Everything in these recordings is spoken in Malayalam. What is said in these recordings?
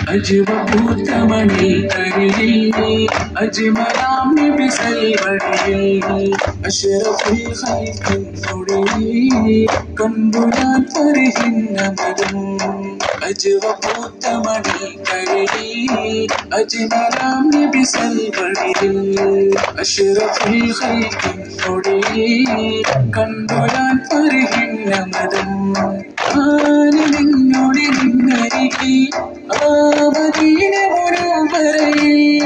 അജുവപൂത്തമണി കരിയിൽ അജ്മലാം നബി സൽവഴിയിൽ അഷ്റഫുൽ ഖൽഖിൻ തൊടിയിൽ കണ്ടു ഞാൻ പരിഹിന്നമതും അജുവപൂത്തമണി കരിയിൽ അജ്മലാം നബി സൽവഴിയിൽ അഷ്റഫുൽ ഖൽഖിൻ തൊടിയിൽ കണ്ടു ഞാൻ പരിഹിന്നമതും നിന്നോട് നിന്നരികിൽ മദീന മുനവ്വറയിൽ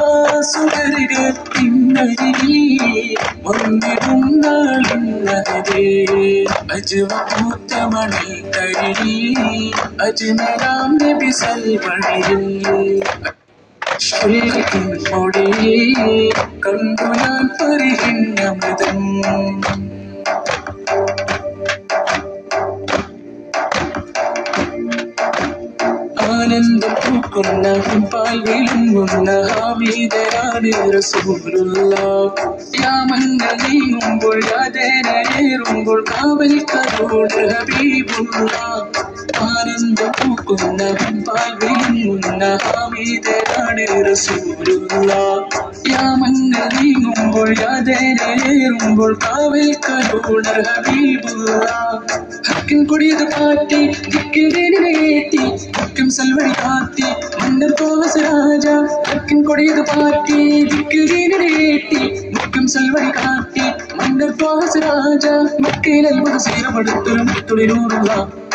സുവർഗ്ഗത്തിനരികിൽ വന്നിടും നാളിന്നതേ അജ്വപൂത്തമണി കരിയിൽ അജ്മലാം നബി സൽവഴിയിൽ അഷ്റഫുൽ ഖൽഖിൻ കണ്ടു ഞാൻ പരിഹിന്നമതും ആനന്ദം പൂക്കുന്ന പാൽ വിളുങ്ങുന്ന ഹമീദരാണ് റസൂലുള്ളാഹ് യാമങ്ങൾ നീങ്ങുമ്പോൾ യാതനയേറുമ്പോൾ കാവൽക്കാരോട് ഹബീബുള്ളാഹ് ആനന്ദം പൂക്കുന്ന പാൽ വിളുങ്ങുന്ന ഹമീദരാണ് റസൂലുള്ളാഹ് യാമങ്ങൾ നീങ്ങുമ്പോൾ യാതനയേറുമ്പോൾ കാവൽക്കാരോട് ഹബീബുള്ളാഹ് ഹക്കിൻ കൊടിയത് പാറ്റി ദിക്കിനേറ്റി ഹക്കിം സൽവഴി കാത്തി മന്നർ തോമസ് രാജ ഹക്കിൻ കൊടിയത് പാറ്റി ദിക്കിനേറ്റി ഹക്കിം സൽവഴി കാത്തി മന്നർ തോമസ് രാജ മക്കയിൽ അത്ഭുത സീറപ്പെടുത്തൊരു മുത്തൊളിനൂറുള്ള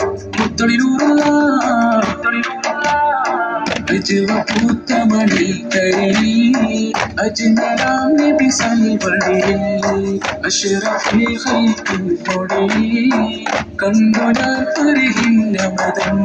അജ്വപൂത്തമണി കരിയിൽ അജ്മലാം നബി സൽവഴിയിൽ അഷ്റഫുൽ ഖൽഖിൻ തൊടിയിൽ കണ്ടു ഞാൻ പരിഹിന്നമതും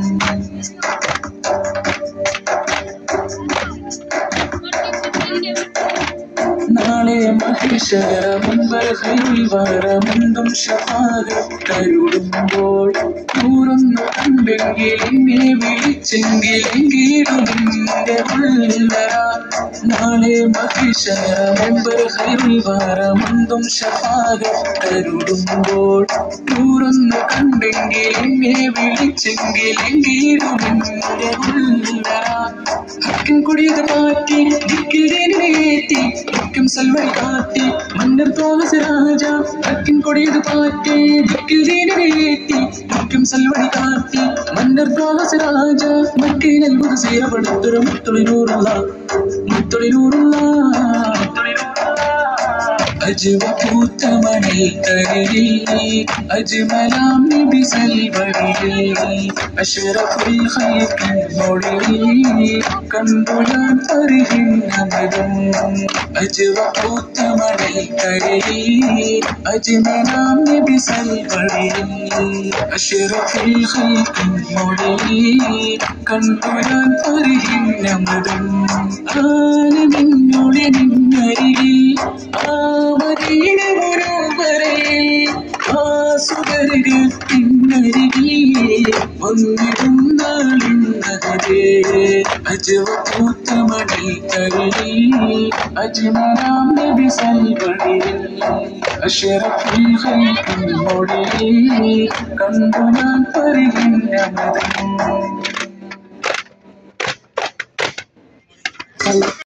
നാളെ മഹിഷരമുമ്പർ ഹൈവരമുണ്ടും ഷഫാഅത്തരുളുമ്പോൾ നൂറൊന്നു കണ്ടെങ്കിൽ എന്നെ വിളിച്ചെങ്കിലെങ്കിടുമെന്റെ ഉള്ളറ നാളെ മഹിഷരമുമ്പർ ഹൈവരമുണ്ടും ഷഫാഅത്തരുളുമ്പോൾ നൂറൊന്നു കണ്ടെങ്കിൽ എന്നെ വിളിച്ചെങ്കിലെങ്കിടുമെന്റെ ഉള്ളറ ഹക്കിൻ കൊടിയത് മാറ്റി ദിക്കിനേറ്റി ഹക്കിം സൽവഴി കാത്തി മന്നർ തോമസ് രാജ ഹക്കിൻ കൊടിയത് മാറ്റി ദിക്കിനേറ്റി ഹക്കിം സൽവഴി കാത്തി മന്നർ തോമസ് രാജ മക്കയിൽ അത്ഭുത സീറപ്പെടുത്തൊരു മുത്തൊളിനൂറുള്ള അജ്വപൂത്തമണി കരിയിൽ അജ്മലാം നബി സൽവഴിയിൽ അഷ്റഫുൽ ഖൽഖിൻ തൊടിയിൽ കണ്ടു ഞാൻ പരിഹിന്നമതും അജ്വപൂത്തമണി കരിയിൽ അജ്മലാം നബി സൽവഴിയിൽ അഷ്റഫുൽ ഖൽഖിൻ തൊടിയിൽ കണ്ടു ഞാൻ പരിഹിന്നമതും നിന്നോട് നിന്നരികിൽ മദീന മുനവ്വറയിൽ സുവർഗ്ഗത്തിനരികിൽ വന്നിടും നാളിന്നതേ അജ്വപൂത്തമണി കരിയിൽ അജ്മലാം നബി സൽവഴിയിൽ അഷ്റഫുൽ ഖൽഖിൻ തൊടിയിൽ കണ്ടു ഞാൻ പരിഹിന്നമതും